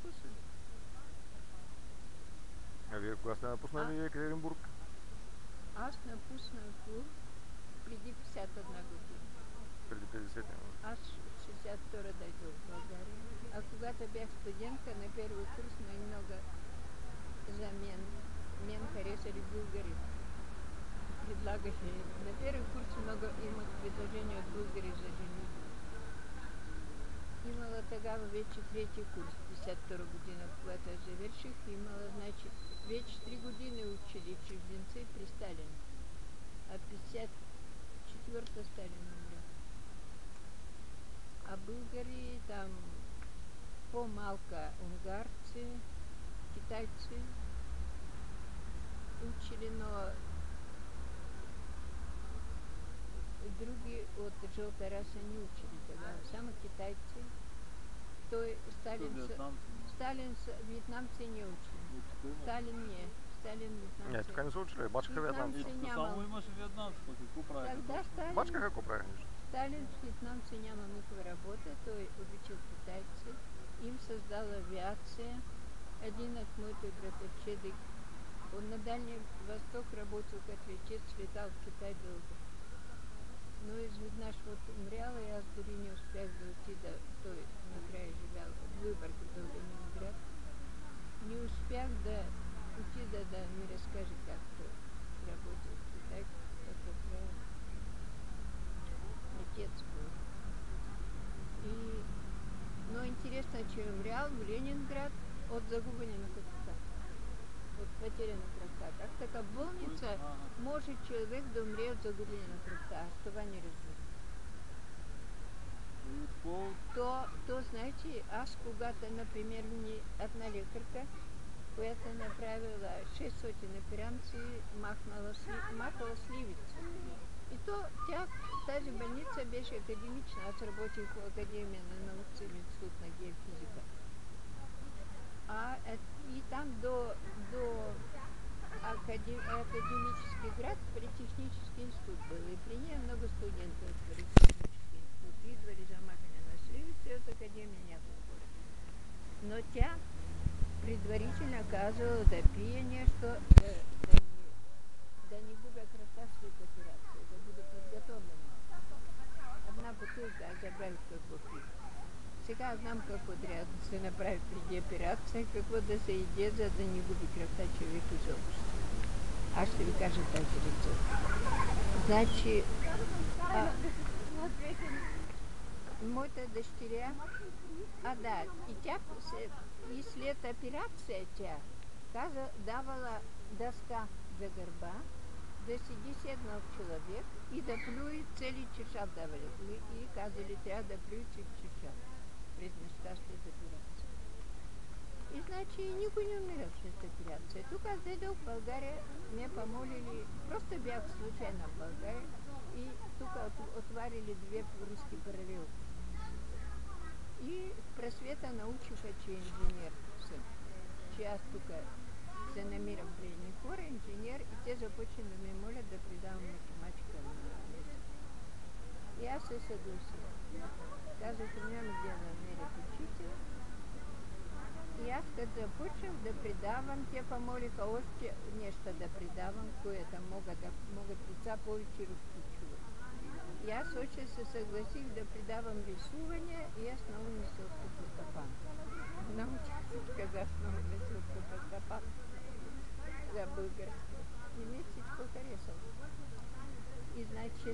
А вие кога сте напуснали Екатеринбург? Аз напуснах го преди 51 година. Преди 50 години. Аз 62 дойдох в България. А когато бях студентка на първи курс, най-много за мен харесали българите. Предлагаше. На първи курс много имах предложения от българи за женитба. Имала тогава вече трети курс, 52 година, когато аз завърших. Имала, значи, вече 3 години учили чужденци при Сталин. А 54-та Сталин умря. А българи там по-малка унгарци, китайци учили, но други от жълта раса не учили тогава. Само китайци. Той Сталин вьетнамци не учили. Сталин не. Сталин вьетнамци. Не, тук не са учили. Бачкаха вьетнамци. Само имаше вьетнамци, пък какво прави? Тогда Сталин... Бачкаха какво прави нещо. Сталин с вьетнамци няма никаква работа. Той обичал китайци. Им създал авиация. Един от моите братовчеди на Дальния Восток работил като летец, летал в Китай дълго. Но изведнъж вот умрял и аз дори не успях да отида. Той накрая живял в Выборге до Ленинград. Не успях да отида да ми разкаже как той работил в Китай, какво правил. Летец был. Но интересно, че умрял в Ленинград от загубване на кръвта. От потеря на кръвта. Как така болница може човек да умре от загубване на кръвта? Аз това не разбирам. То, знаете, аз когато, например, ми една лекарка, която направила 600 операции, махала сливица. И то тази больница беше академична. Аз работих в Академия на науките и институт на геофизика. И там до академический град при технический институт был. И при ней много студентов от технический институт. Идвали за махане на сливица от Академии няколко хора. Но тя предварительно казала да пие нещо, да не губя кръвта след операция, да бъде подготовлена. Една бутылка, аз забравих какво пие. Сега знам какво трябва да се направи преди операция, какво да се яде, за да не губи кръвта човек изобщо. Аз ще ви кажа тази рецепта. Значи, моята дъщеря, и тя и след операция тя давала дъска за гърба, да седи седнал човек и да плюе цели чашат давали. И казали, трябва да плюе цели чашат през неща след операция. И значи никой не умира след операция. Тук аз дойдох в България, ме помолили, просто бях случайно в България и тук отварили 2 руски паралелки. И в просвета научиха, че инженер съм, че аз тук се намирам при едни хора, инженер, и те започнали да ме молят да предавам математика на месец. И аз се съгласих. Казах, нямам где да намерят учител. И аз като започнах да предавам, те помолиха още нещо да предавам, което могат деца повече разключват. И аз още се съгласих да предавам рисуване и аз наумих селското стъпанство. Научих се казах наумих селското стъпанство за български. И ми всичко харесало. И значит,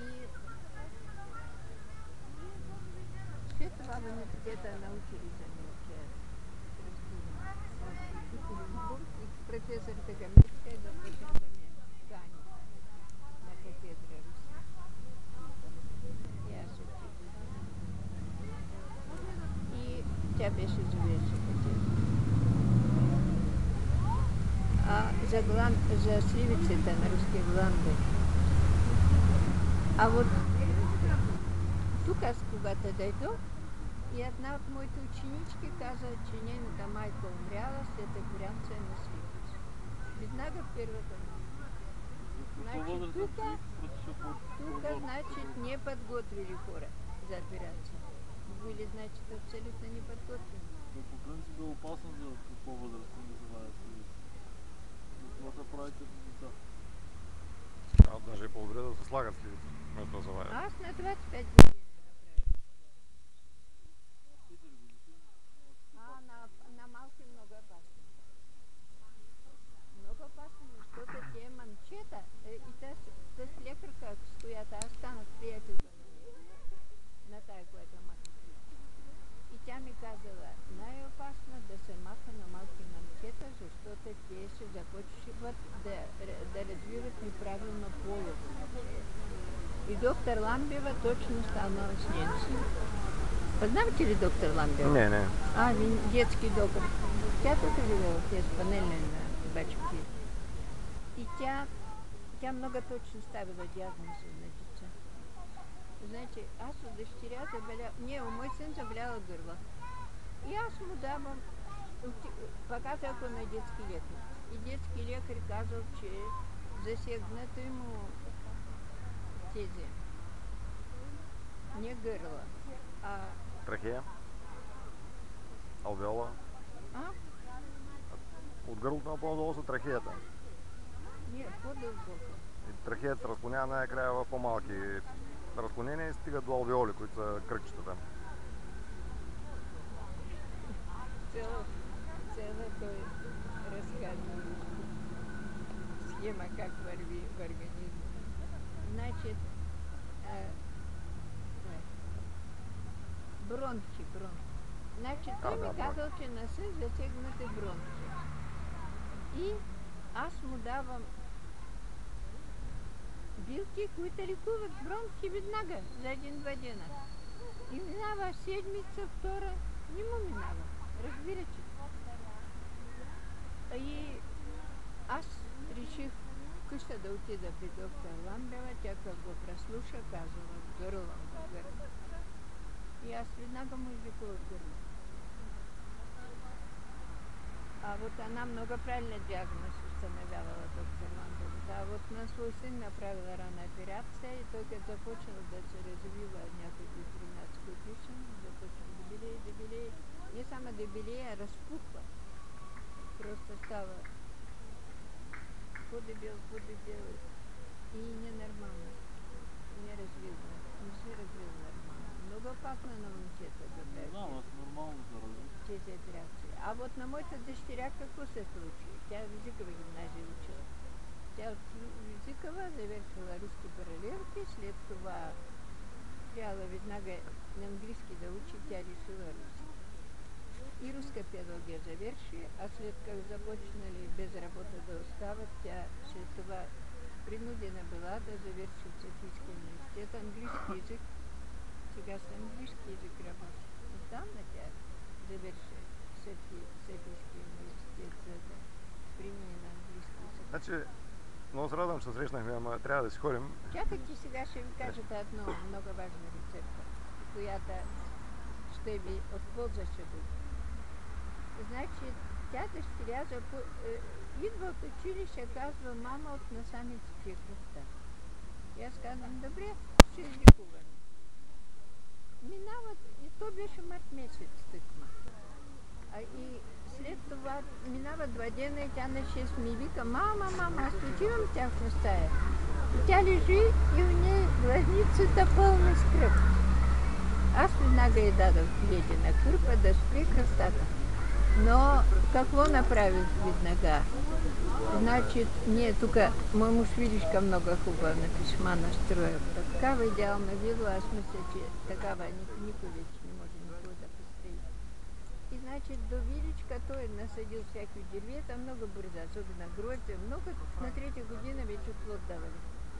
след това в университета научили за мен, че и професор Тагамирская започна да ме кани на кафедра руси. И аз учитель. И тя беше живееща кафедра. За сливицата на руски гланды. А вот тук аз когато дойдох, и една от моите ученички каза, че нейната майка умряла след операция на сливица. Веднага в първата нощ. Значи тук, значит, не подготвили хора за операция. Были, значит, абсолютно не подготвени. То по принцип е опасно за по-възрастни да се вадят следици. Затова се прави като деца. Даже е по-добре да се слагат следици, вместо да се вадят. Аз на 25 години направих. На 4 години. На малки много опасно. Много опасно, защото тия момчета и тази лекарка, с която аз станах приятелка на тая, която маха. И тя ми казала, най-опасно да се маха на малки момчета, защото те ще започват да развиват неправилно полово. И доктор Ламбева точно станала с немци. Познавате ли доктор Ламбева? Не. Детский доктор. Тя тук живела, тя с панельна на бачки. И тя много точно ставила диагноза на деца. Знаете, аз от дъщеря у мой син заболяла гърло. И аз му давам, показах го на детски лекар. И детски лекар казал, че засегнато ему тези, не гърло, а... Трахея? Алвеола? От гърлото на по-надолу са трахеята. Не, по-дълбоко. И трахеята се разклонява най-накрая в по-малки разклонения и стига до алвеоли, които са кръгчета там. Цела той разказва схема как върви в организма. Значит, бронхи. Значит, той ми казал, че не са засегнати бронхи. И аз му давам билки, които лекуват бронхи веднага, за 1-2 дена. И минава седмица, втора, не му минава. Разбирате? И аз реших къща да отида при доктор Ламбева, тя как го прослуша, казала гърло. И аз веднага му излекувах гърло. А вот она много правильно диагноз установявала доктор Ламбева. А вот на свой сын направила рана операция и только започнала да се развива някакви 13 годишен, започнал да белее. Не само да белее, а разпухла. Просто стала подебел и ненормално. Не се развил нормално. Много опасно на момчета да прави. Да, аз нормално се развил. Тези операции. А вот на моята дъщеря какво се случи? Тя в езикова гимназия учила. Тя от езикова завършила руски паралелки, след това трябва веднага на английски да учи, тя решила руски. И руска педагогия завърши, а след как започнали без работа да остават, тя след това принудена била да завърши в Софийския университет английски език. Сега с английски език работи. И там на тя завърши Софийския университет, за да примени на английски език. Значи, много се радвам, че се срещнахме, ама трябва да си ходим. Чакайте, сега ще ви кажа една много важна рецепта, която ще ви от полза ще бъде. Значи, тя дъщеря идва от училище, казва, мама от насамиците е кръвта. И аз казвам, добре, ще излекуваме. Минават, и то беше март месец тъкма. И след това минава 2 дена и тя на 6 ми вика, мама, аз отивам в тяхна стая. И тя лежи и у нея глазницата пълна с кръв. Аз веднага й дадох ледена кърпа да спре кръвтата. Но какво направих веднага? Значит, ние тук, мой муж Вилишка много хубаво на писма настроил. Такава идеална вила, аз мисля, че такава никой вече не може никога да построи. И значит, до Виличка той насадил всякакви деревета, много бързо, особено грозди, много на 3-та година вече плод давали.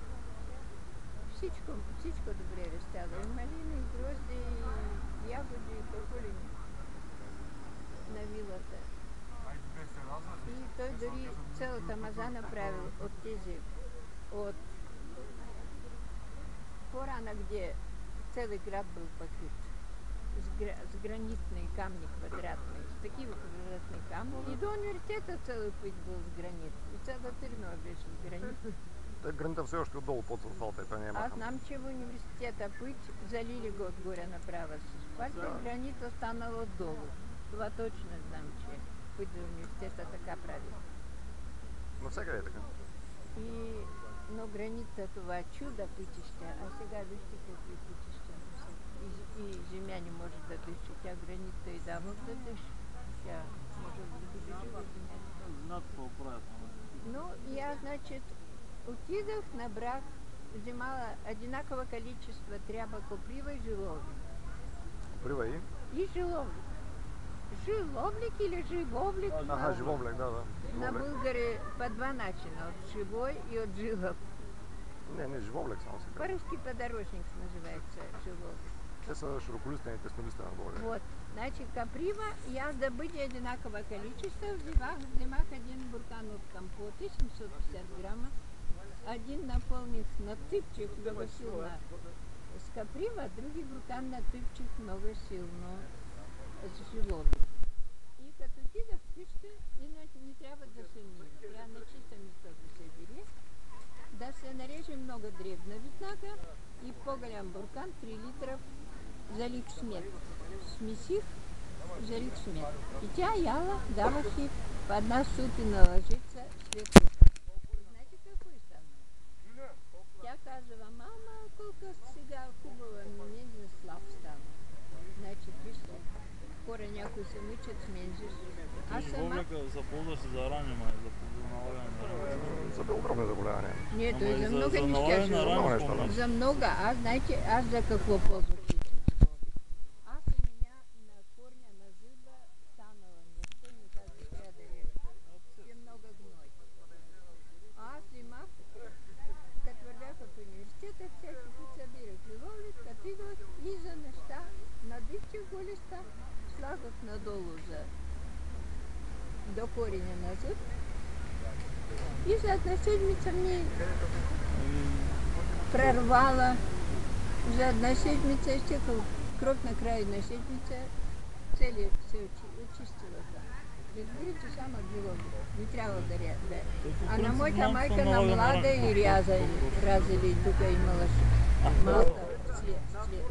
Всичко добре растяло. И малини, и грозди, и ягоди, и какво ли не. На вилата. И той дори цялата маза направил от тези, от по-рано, где целый град был покрыт, с гранитной камни квадратные, с такими квадратные камни. И до университета целый путь был с гранит. И цяла тюрьма беше с гранит. Гранита все още отдолу под асфалта, това няма. Аз знам, че в университета путь залили го отгоре направо с асфальта, гранит останал отдолу. Това точно знам, че път за университета така прави. Навсякъде е така. Но граница това чудо пътища, а сега вижте какви пътища и земя не може да дъше. Тя граница и да може да дъше. Тя може да бъде жива земя. Земята се оправят. Но и аз, значит, отидах, набрах, взимала единаково количество трябва коприва и жиловник. Коприва и жиловник. Жиловник или живовник? Ага, живовник, да. На българи по два начина, от живой и от жилов. Не, живовник само се казва. По-русски подорожник называется жиловник. Те са широколистени и теснолистени надолу. Вот, значит, коприва, и аз да бъде единаково количество, взимах един буркан от компота, 750 грама, един напълних, натъпчих много силно с коприва, други буркан натъпчих много силно с жиловник. И като отидах в къща, не трябва да се мие, трябва на чисто место да се бере, да се нареже много дребна веднага и по-голям буркан, 3 литра, залих смет. Смесих, залих смет. И тя яла, давах ей по една сутина ложица след утра. Знаете какво е станало? Тя казва, мама, колко сега хубаво, мензе слаб стана. Значи, вижте, хора някои се мъчат с мензиш. Аз сама... За ползваш за рани, май, за налагане на рани. За белодробни заболявания. Не, той за много неща живо. За много. Аз, знаете, аз за какво ползвах личен живот? Аз у меня на корня на зъба станало нещо и ми каза, трябва да режа. Е много гной. Аз взимах, като вървях от университета, всеки път събирах живолик, катигах и за неща надивчих го листа, слагах надолу до кореня на зъб. И за една седмица ми прервала. За една седмица изтекал кров на края една седмица, цели се очистила там. Разбирате, само жиловник. Не трябва да ряза. А на моята майка на млада и рязали, тук имала малка след.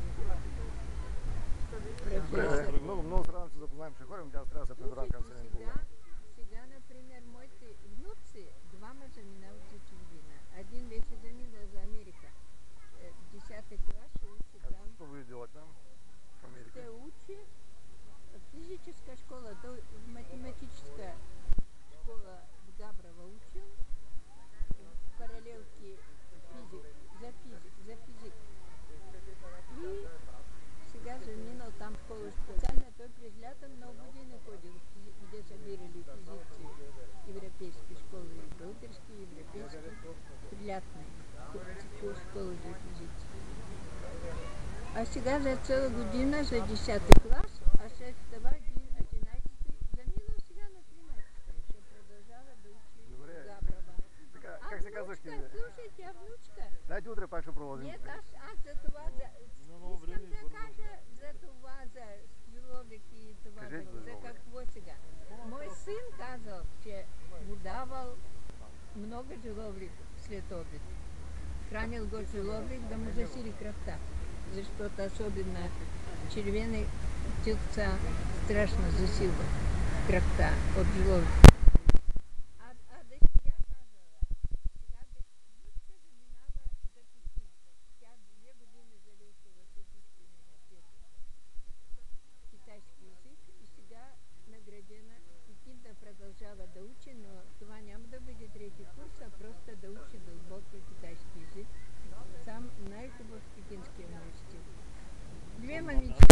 Много трябва да се запознаем, че ходим, тя трябва да се прибирам към селен Булгар. Сега, например, моите внуци, двама заминават за чужбина. Един вече заминал за Америка. 10-ти клас ще учи там. Какво ви делате там в Америка? Ще учи в физическа школа, в математическа школа в Габрово учил, в паралелки за физик. И сега заминал там в школа специально, той през лято много години ходил, где събирали физици, европейски школи, и български, и европейски, приятни школи за физици. А сега за цяла година, за 10-ти клас, а след това 11-ти, заминал сега на 13-та, ще продължава да учи в Габрово. Така, как се казваш ти? Слушай, тя внучка. Дайте утре пак ще продължим. Нет, аз за това, искам да кажа за това, за жиловик и това, за какво сега. Мой син казал, че му давал много жиловик след обед. Хранил го жиловик да му засили кръвта, защото особено червени тилца страшно засилва кръвта от жиловик. А дъщеря казала, сега внучка заминава за Пекин. Тя 2 години завършила Софийски университет китайски език и сега наградена Пекин да продължава да учи, но това няма да бъде 3-ти курс, а просто да учи дълбоко китайски език. Сам най-хубав Пекински университет. 2 момичета.